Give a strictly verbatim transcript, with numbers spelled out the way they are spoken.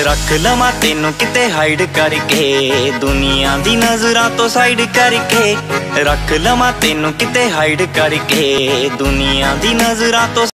रख लवां तेनू किते हाइड करके, दुनिया दी नजरां तो साइड करके। रख लवां तेनू किते हाइड करके, दुनिया दी नजरां तो